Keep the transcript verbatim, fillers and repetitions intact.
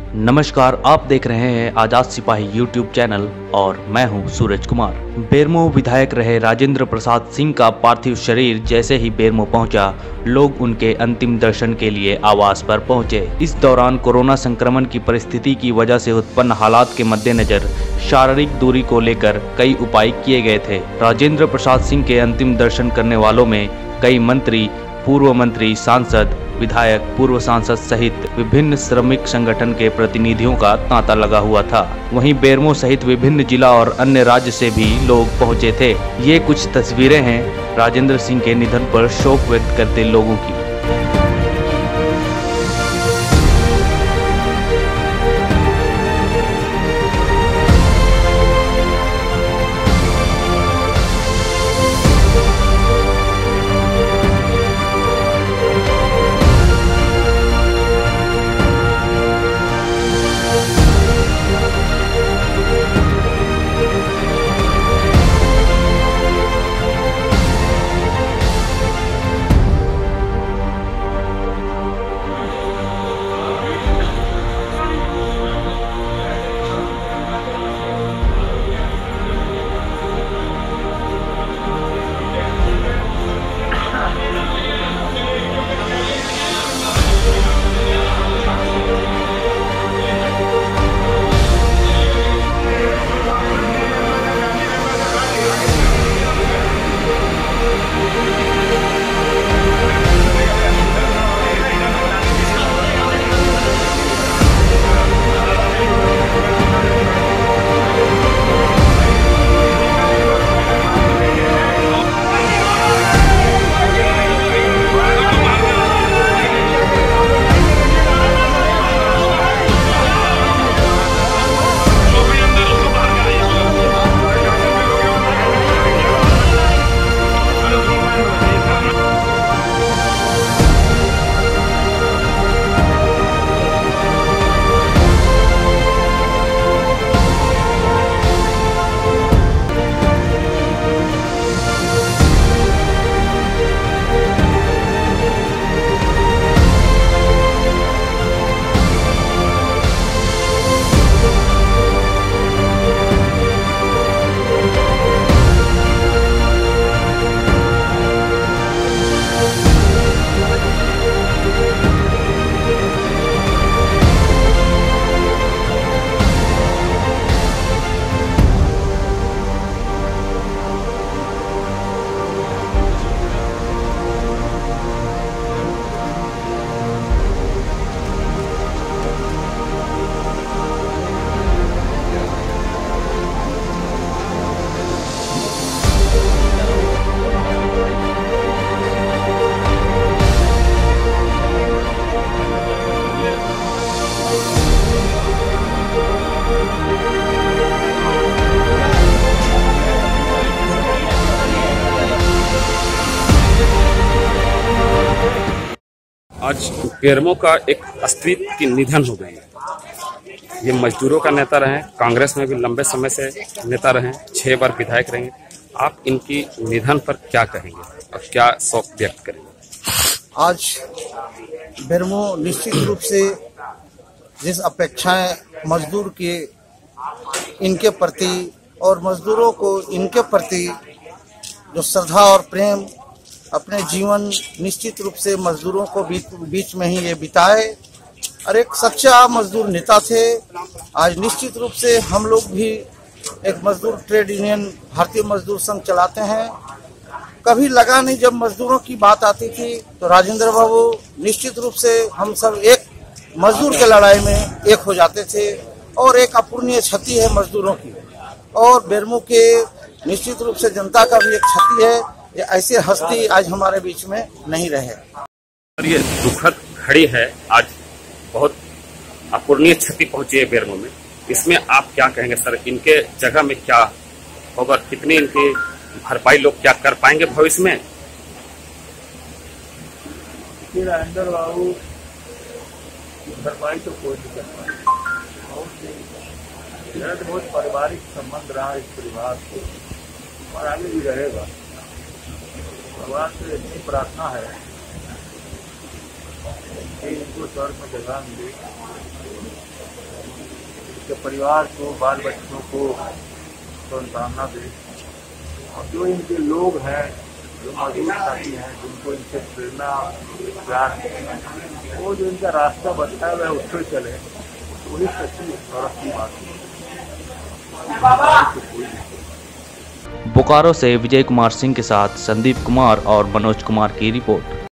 नमस्कार, आप देख रहे हैं आजाद सिपाही यूट्यूब चैनल और मैं हूं सूरज कुमार। बेरमो विधायक रहे राजेंद्र प्रसाद सिंह का पार्थिव शरीर जैसे ही बेरमो पहुंचा, लोग उनके अंतिम दर्शन के लिए आवास पर पहुंचे। इस दौरान कोरोना संक्रमण की परिस्थिति की वजह से उत्पन्न हालात के मद्देनजर शारीरिक दूरी को लेकर कई उपाय किए गए थे। राजेंद्र प्रसाद सिंह के अंतिम दर्शन करने वालों में कई मंत्री, पूर्व मंत्री, सांसद, विधायक, पूर्व सांसद सहित विभिन्न श्रमिक संगठन के प्रतिनिधियों का तांता लगा हुआ था। वहीं बेरमो सहित विभिन्न जिला और अन्य राज्य से भी लोग पहुंचे थे। ये कुछ तस्वीरें हैं राजेंद्र सिंह के निधन पर शोक व्यक्त करते लोगों की। आज बेरमो का एक अस्तित्व की निधन हो गई है। ये मजदूरों का नेता रहे, कांग्रेस में भी लंबे समय से नेता रहे, छह बार विधायक रहे। आप इनकी निधन पर क्या कहेंगे और क्या शोक व्यक्त करेंगे? आज बेरमो निश्चित रूप से जिस अपेक्षाएं मजदूर की इनके प्रति और मजदूरों को इनके प्रति जो श्रद्धा और प्रेम अपने जीवन निश्चित रूप से मजदूरों को बीच, बीच में ही ये बिताए और एक सच्चा मजदूर नेता थे। आज निश्चित रूप से हम लोग भी एक मजदूर ट्रेड यूनियन भारतीय मजदूर संघ चलाते हैं। कभी लगा नहीं जब मजदूरों की बात आती थी तो राजेंद्र बाबू निश्चित रूप से हम सब एक मजदूर के लड़ाई में एक हो जाते थे और एक अपूर्णीय क्षति है मजदूरों की और बेरमो के निश्चित रूप से जनता का भी एक क्षति है। ये ऐसे हस्ती आज हमारे बीच में नहीं रहे। और ये दुखद घड़ी है, आज बहुत अपूर्णीय क्षति पहुंची है बेरमो में। इसमें आप क्या कहेंगे सर? इनके जगह में क्या होगा? कितनी इनकी भरपाई लोग क्या कर पाएंगे भविष्य में? राजेंद्र बाबू भरपाई तो कोई नहीं कर पाए। मेरा तो बहुत पारिवारिक संबंध रहा इस परिवार से और आगे भी रहेगा। भगवान से इतनी प्रार्थना है कि इनको स्वर्ग में जगह मिले। इनके परिवार को, बाल बच्चों को सांत्वना दे। और जो इनके लोग हैं, जो मजदूर साथी हैं, जिनको इनसे प्रेरणा ज्ञान, वो जो इनका रास्ता बताया हुआ है उस पर चले, वही सच्ची गौरव की बात है। बोकारो से विजय कुमार सिंह के साथ संदीप कुमार और मनोज कुमार की रिपोर्ट।